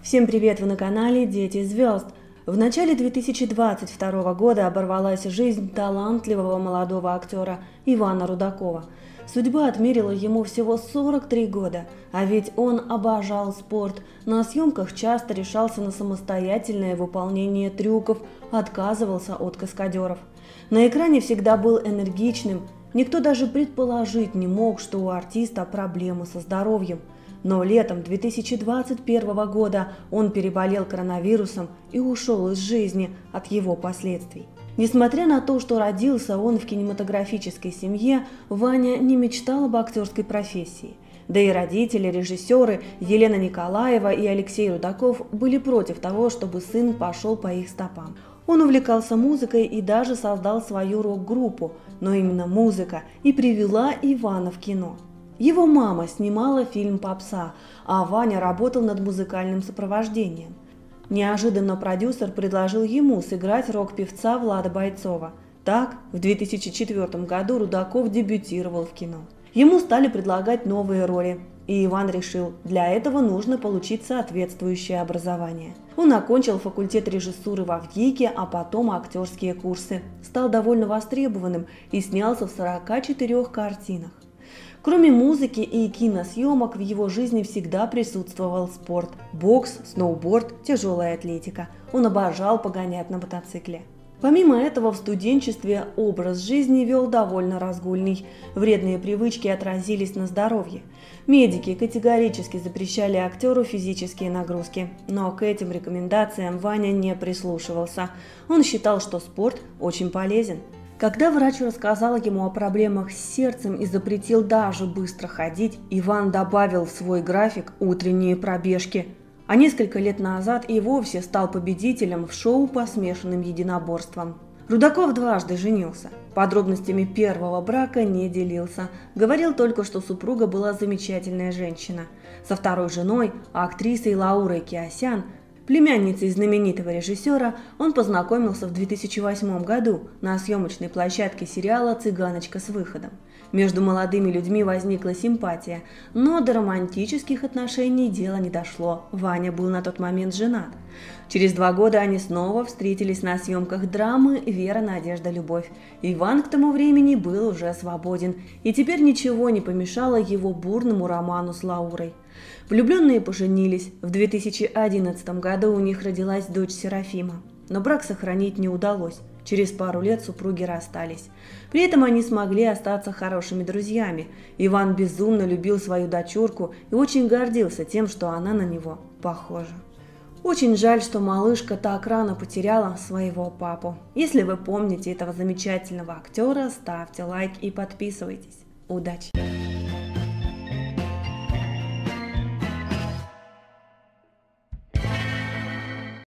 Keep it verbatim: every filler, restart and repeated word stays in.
Всем привет! Вы на канале Дети звезд. В начале две тысячи двадцать второго года оборвалась жизнь талантливого молодого актера Ивана Рудакова. Судьба отмерила ему всего сорок три года, а ведь он обожал спорт. На съемках часто решался на самостоятельное выполнение трюков, отказывался от каскадеров. На экране всегда был энергичным. Никто даже предположить не мог, что у артиста проблемы со здоровьем. Но летом две тысячи двадцать первого года он переболел коронавирусом и ушел из жизни от его последствий. Несмотря на то, что родился он в кинематографической семье, Ваня не мечтал об актерской профессии. Да и родители, режиссеры Елена Николаева и Алексей Рудаков были против того, чтобы сын пошел по их стопам. Он увлекался музыкой и даже создал свою рок-группу, но именно музыка и привела Ивана в кино. Его мама снимала фильм «Попса», а Ваня работал над музыкальным сопровождением. Неожиданно продюсер предложил ему сыграть рок-певца Влада Бойцова. Так, в две тысячи четвёртом году Рудаков дебютировал в кино. Ему стали предлагать новые роли, и Иван решил, для этого нужно получить соответствующее образование. Он окончил факультет режиссуры в ВГИКе, а потом актерские курсы. Стал довольно востребованным и снялся в сорока четырёх картинах. Кроме музыки и киносъемок в его жизни всегда присутствовал спорт – бокс, сноуборд, тяжелая атлетика. Он обожал погонять на мотоцикле. Помимо этого, в студенчестве образ жизни вел довольно разгульный. Вредные привычки отразились на здоровье. Медики категорически запрещали актеру физические нагрузки, но к этим рекомендациям Ваня не прислушивался. Он считал, что спорт очень полезен. Когда врач рассказал ему о проблемах с сердцем и запретил даже быстро ходить, Иван добавил в свой график утренние пробежки. А несколько лет назад и вовсе стал победителем в шоу по смешанным единоборствам. Рудаков дважды женился. Подробностями первого брака не делился. Говорил только, что супруга была замечательная женщина. Со второй женой, актрисой Лаурой Киосян, племянницей знаменитого режиссера, он познакомился в две тысячи восьмом году на съемочной площадке сериала «Цыганочка с выходом». Между молодыми людьми возникла симпатия, но до романтических отношений дело не дошло. Ваня был на тот момент женат. Через два года они снова встретились на съемках драмы «Вера, Надежда, Любовь». Иван к тому времени был уже свободен, и теперь ничего не помешало его бурному роману с Лаурой. Влюбленные поженились. В две тысячи одиннадцатом году у них родилась дочь Серафима. Но брак сохранить не удалось. Через пару лет супруги расстались. При этом они смогли остаться хорошими друзьями. Иван безумно любил свою дочурку и очень гордился тем, что она на него похожа. Очень жаль, что малышка так рано потеряла своего папу. Если вы помните этого замечательного актера, ставьте лайк и подписывайтесь. Удачи!